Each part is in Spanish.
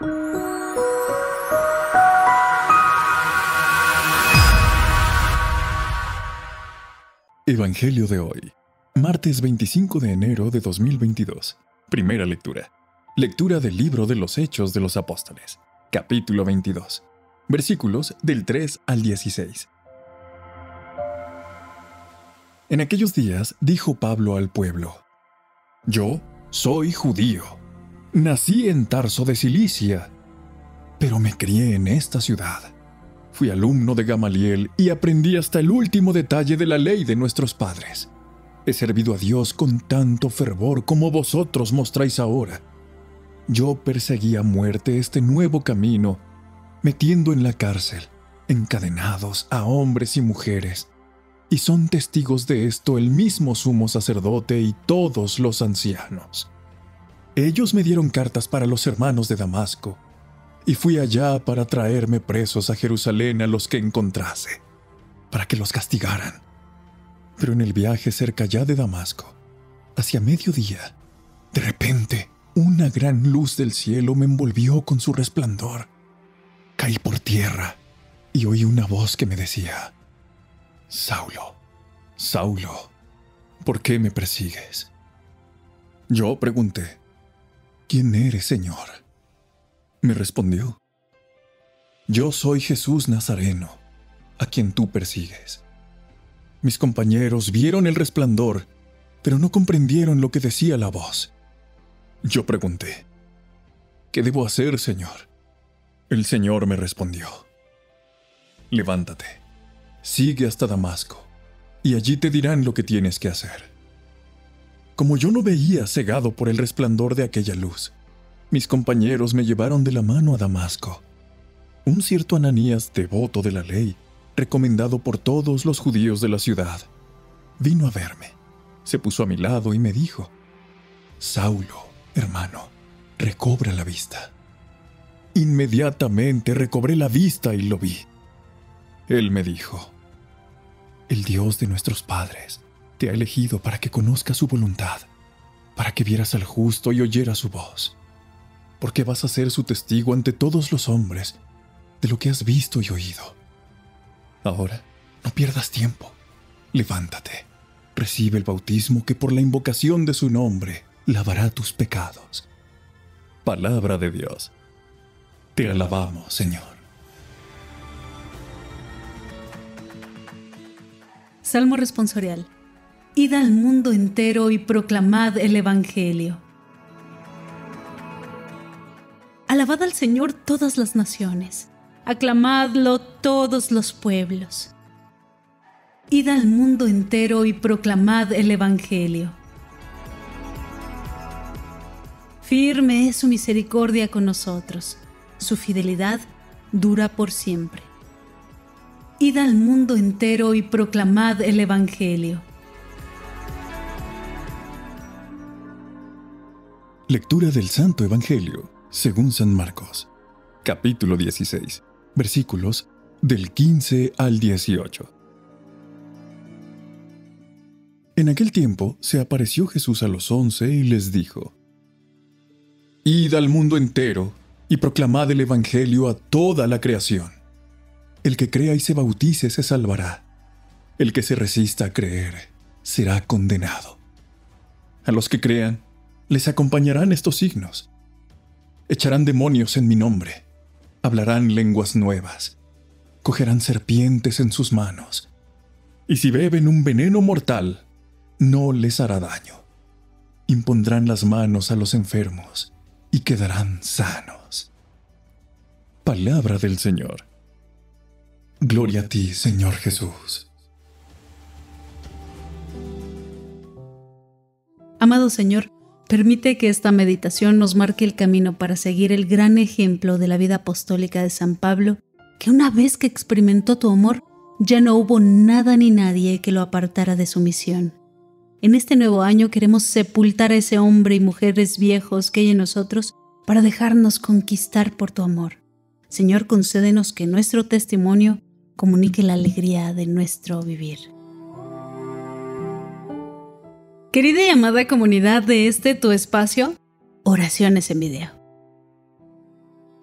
Evangelio de hoy, martes 25 de enero de 2022. Primera lectura. Lectura del libro de los Hechos de los Apóstoles, capítulo 22, versículos del 3 al 16. En aquellos días dijo Pablo al pueblo: Yo soy judío, nací en Tarso de Cilicia, pero me crié en esta ciudad. Fui alumno de Gamaliel y aprendí hasta el último detalle de la ley de nuestros padres. He servido a Dios con tanto fervor como vosotros mostráis ahora. Yo perseguí a muerte este nuevo camino, metiendo en la cárcel, encadenados a hombres y mujeres. Y son testigos de esto el mismo sumo sacerdote y todos los ancianos. Ellos me dieron cartas para los hermanos de Damasco, y fui allá para traerme presos a Jerusalén a los que encontrase, para que los castigaran. Pero en el viaje cerca ya de Damasco, hacia mediodía, de repente, una gran luz del cielo me envolvió con su resplandor. Caí por tierra y oí una voz que me decía: Saulo, Saulo, ¿por qué me persigues? Yo pregunté: ¿Quién eres, Señor? Me respondió: Yo soy Jesús Nazareno, a quien tú persigues. Mis compañeros vieron el resplandor, pero no comprendieron lo que decía la voz. Yo pregunté: ¿Qué debo hacer, Señor? El Señor me respondió: Levántate, sigue hasta Damasco, y allí te dirán lo que tienes que hacer. Como yo no veía, cegado por el resplandor de aquella luz, mis compañeros me llevaron de la mano a Damasco. Un cierto Ananías, devoto de la ley, recomendado por todos los judíos de la ciudad, vino a verme, se puso a mi lado y me dijo: Saulo, hermano, recobra la vista. Inmediatamente recobré la vista y lo vi. Él me dijo: El Dios de nuestros padres te ha elegido para que conozcas su voluntad, para que vieras al justo y oyeras su voz, porque vas a ser su testigo ante todos los hombres de lo que has visto y oído. Ahora, no pierdas tiempo. Levántate, recibe el bautismo que por la invocación de su nombre lavará tus pecados. Palabra de Dios. Te alabamos, Señor. Salmo responsorial. Id al mundo entero y proclamad el Evangelio. Alabad al Señor todas las naciones, aclamadlo todos los pueblos. Id al mundo entero y proclamad el Evangelio. Firme es su misericordia con nosotros, su fidelidad dura por siempre. Id al mundo entero y proclamad el Evangelio. Lectura del Santo Evangelio según San Marcos, capítulo 16, versículos del 15 al 18. En aquel tiempo se apareció Jesús a los 11 y les dijo: Id al mundo entero y proclamad el Evangelio a toda la creación. El que crea y se bautice se salvará. El que se resista a creer será condenado. A los que crean les acompañarán estos signos: echarán demonios en mi nombre, hablarán lenguas nuevas, cogerán serpientes en sus manos, y si beben un veneno mortal, no les hará daño. Impondrán las manos a los enfermos y quedarán sanos. Palabra del Señor. Gloria a ti, Señor Jesús. Amado Señor, permite que esta meditación nos marque el camino para seguir el gran ejemplo de la vida apostólica de San Pablo, que una vez que experimentó tu amor, ya no hubo nada ni nadie que lo apartara de su misión. En este nuevo año queremos sepultar a ese hombre y mujeres viejos que hay en nosotros para dejarnos conquistar por tu amor. Señor, concédenos que nuestro testimonio comunique la alegría de nuestro vivir. Querida y amada comunidad de tu espacio, oraciones en video.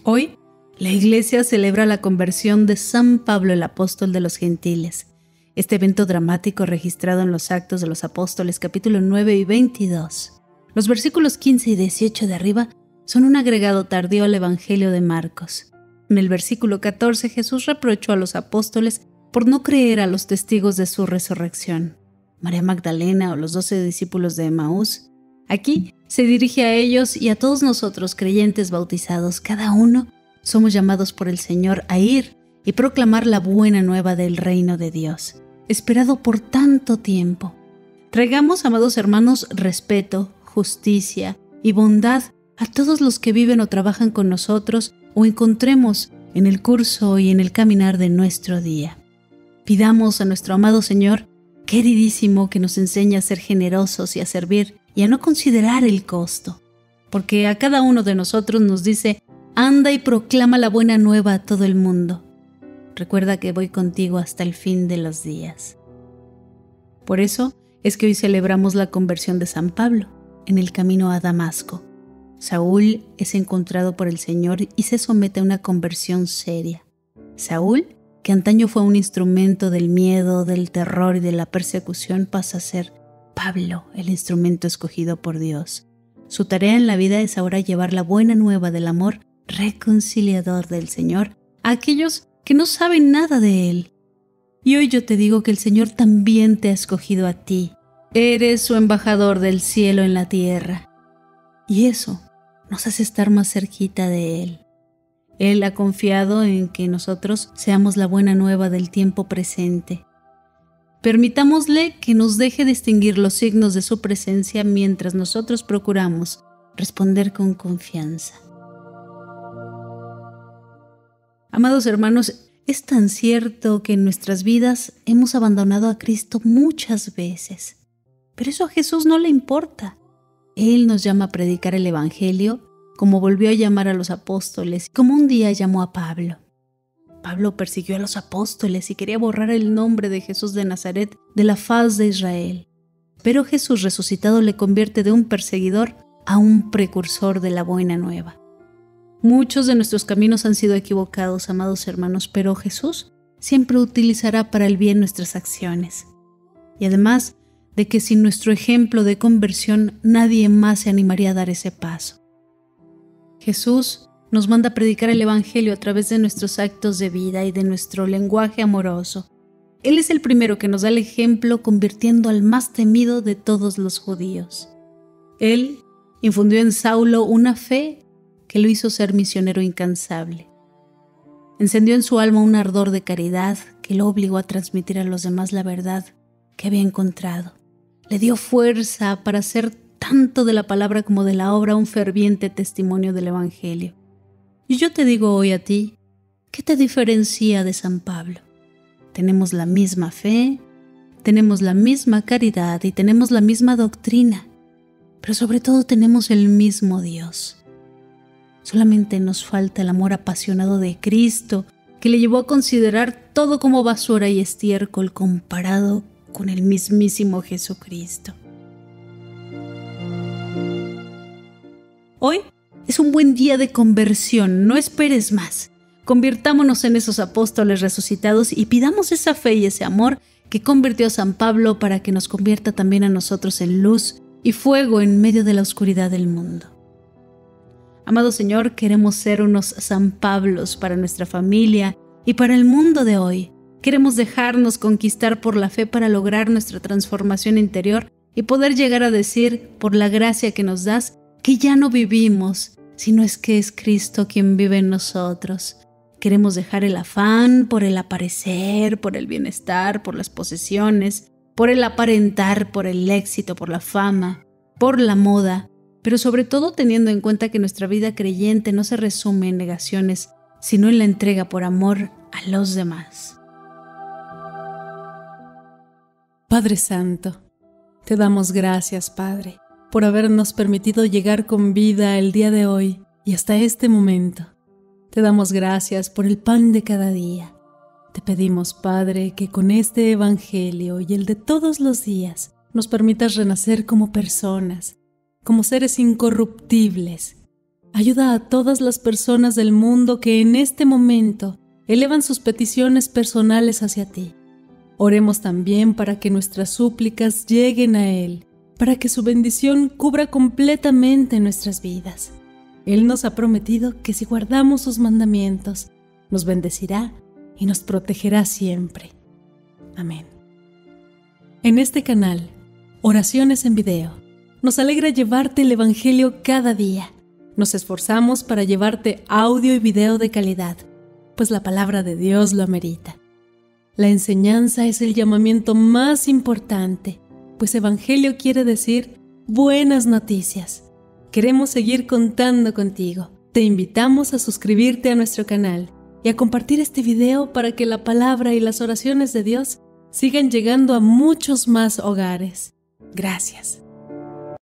Hoy, la Iglesia celebra la conversión de San Pablo el apóstol de los gentiles. Este evento dramático registrado en los Actos de los Apóstoles, capítulo 9 y 22. Los versículos 15 y 18 de arriba son un agregado tardío al Evangelio de Marcos. En el versículo 14, Jesús reprochó a los apóstoles por no creer a los testigos de su resurrección, María Magdalena o los 12 discípulos de Emaús. Aquí se dirige a ellos y a todos nosotros creyentes bautizados. Cada uno somos llamados por el Señor a ir y proclamar la buena nueva del reino de Dios, esperado por tanto tiempo. Traigamos, amados hermanos, respeto, justicia y bondad a todos los que viven o trabajan con nosotros o encontremos en el curso y en el caminar de nuestro día. Pidamos a nuestro amado Señor, queridísimo, que nos enseñe a ser generosos y a servir y a no considerar el costo, porque a cada uno de nosotros nos dice: anda y proclama la buena nueva a todo el mundo. Recuerda que voy contigo hasta el fin de los días. Por eso es que hoy celebramos la conversión de San Pablo en el camino a Damasco. Saúl es encontrado por el Señor y se somete a una conversión seria. Saúl, que antaño fue un instrumento del miedo, del terror y de la persecución, pasa a ser Pablo, el instrumento escogido por Dios. Su tarea en la vida es ahora llevar la buena nueva del amor reconciliador del Señor a aquellos que no saben nada de Él. Y hoy yo te digo que el Señor también te ha escogido a ti. Eres su embajador del cielo en la tierra. Y eso nos hace estar más cerquita de Él. Él ha confiado en que nosotros seamos la buena nueva del tiempo presente. Permitámosle que nos deje distinguir los signos de su presencia mientras nosotros procuramos responder con confianza. Amados hermanos, es tan cierto que en nuestras vidas hemos abandonado a Cristo muchas veces, pero eso a Jesús no le importa. Él nos llama a predicar el Evangelio, como volvió a llamar a los apóstoles, como un día llamó a Pablo. Pablo persiguió a los apóstoles y quería borrar el nombre de Jesús de Nazaret de la faz de Israel. Pero Jesús resucitado le convierte de un perseguidor a un precursor de la buena nueva. Muchos de nuestros caminos han sido equivocados, amados hermanos, pero Jesús siempre utilizará para el bien nuestras acciones. Y además de que sin nuestro ejemplo de conversión nadie más se animaría a dar ese paso. Jesús nos manda a predicar el Evangelio a través de nuestros actos de vida y de nuestro lenguaje amoroso. Él es el primero que nos da el ejemplo, convirtiendo al más temido de todos los judíos. Él infundió en Saulo una fe que lo hizo ser misionero incansable. Encendió en su alma un ardor de caridad que lo obligó a transmitir a los demás la verdad que había encontrado. Le dio fuerza para hacer tanto de la palabra como de la obra un ferviente testimonio del Evangelio. Y yo te digo hoy a ti, ¿qué te diferencia de San Pablo? Tenemos la misma fe, tenemos la misma caridad y tenemos la misma doctrina, pero sobre todo tenemos el mismo Dios. Solamente nos falta el amor apasionado de Cristo, que le llevó a considerar todo como basura y estiércol comparado con el mismísimo Jesucristo. Hoy es un buen día de conversión, no esperes más. Convirtámonos en esos apóstoles resucitados y pidamos esa fe y ese amor que convirtió a San Pablo para que nos convierta también a nosotros en luz y fuego en medio de la oscuridad del mundo. Amado Señor, queremos ser unos San Pablos para nuestra familia y para el mundo de hoy. Queremos dejarnos conquistar por la fe para lograr nuestra transformación interior y poder llegar a decir, por la gracia que nos das, que ya no vivimos, sino es que es Cristo quien vive en nosotros. Queremos dejar el afán por el aparecer, por el bienestar, por las posesiones, por el aparentar, por el éxito, por la fama, por la moda, pero sobre todo teniendo en cuenta que nuestra vida creyente no se resume en negaciones, sino en la entrega por amor a los demás. Padre Santo, te damos gracias, Padre, por habernos permitido llegar con vida el día de hoy y hasta este momento. Te damos gracias por el pan de cada día. Te pedimos, Padre, que con este Evangelio y el de todos los días nos permitas renacer como personas, como seres incorruptibles, Ayuda a todas las personas del mundo que en este momento elevan sus peticiones personales hacia ti. Oremos también para que nuestras súplicas lleguen a Él, para que su bendición cubra completamente nuestras vidas. Él nos ha prometido que si guardamos sus mandamientos, nos bendecirá y nos protegerá siempre. Amén. En este canal, Oraciones en Video, nos alegra llevarte el Evangelio cada día. Nos esforzamos para llevarte audio y video de calidad, pues la palabra de Dios lo amerita. La enseñanza es el llamamiento más importante, pues Evangelio quiere decir buenas noticias. Queremos seguir contando contigo. Te invitamos a suscribirte a nuestro canal y a compartir este video para que la palabra y las oraciones de Dios sigan llegando a muchos más hogares. Gracias.